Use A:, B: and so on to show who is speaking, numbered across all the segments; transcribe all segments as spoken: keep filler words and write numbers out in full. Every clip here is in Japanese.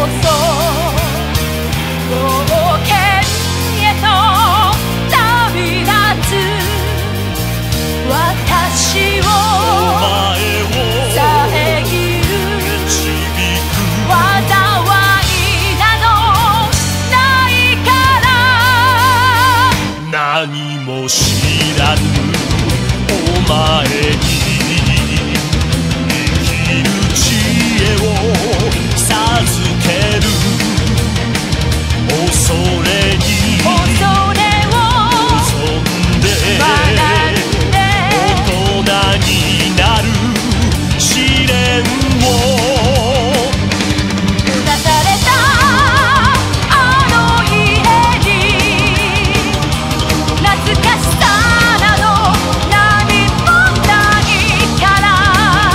A: 何も知らぬお前に生きる知恵を授ける。恐れに望んで大人になる試練を
B: 下されたあの家に懐かしさなど何もないから、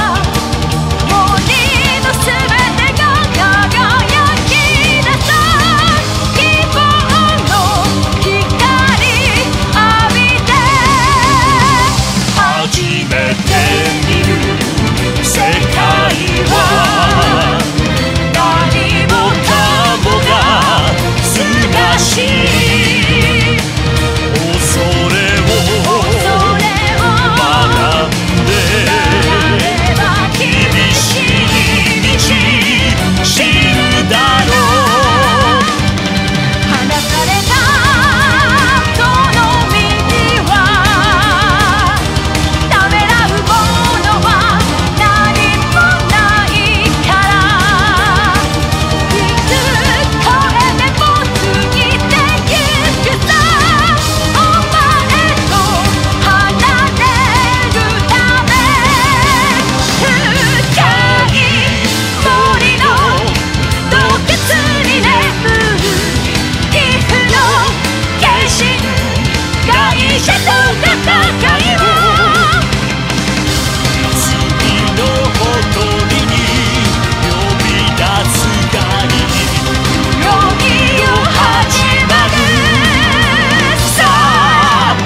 B: 森のすべてが輝き出す希望の光浴びて、
A: 初めて見る世界は何もかもがすがしい。恐れを学んで厳しい道知るだろう。
B: 離されたその道はためらうものは何もないから、いつ越えても過ぎてゆくさ。お前と離れるため深い森の洞窟に眠る皮膚の化身会社と戦いを、
A: 次のほとりに呼び出すがいい。
B: 容疑を始まるさあ。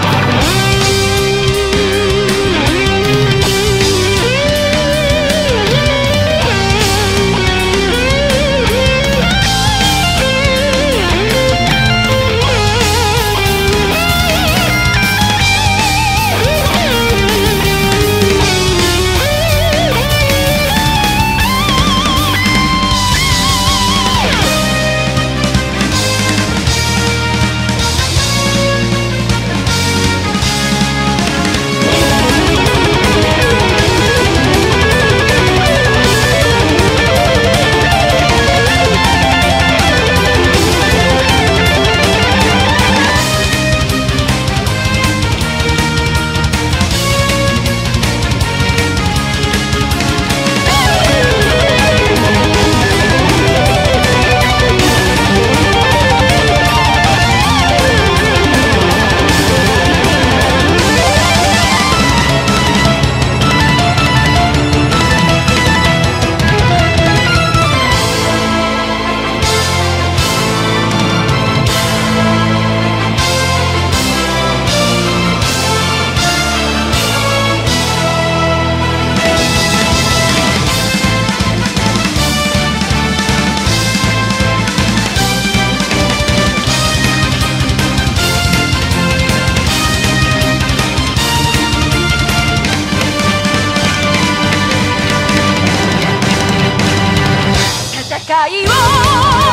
B: 戦いを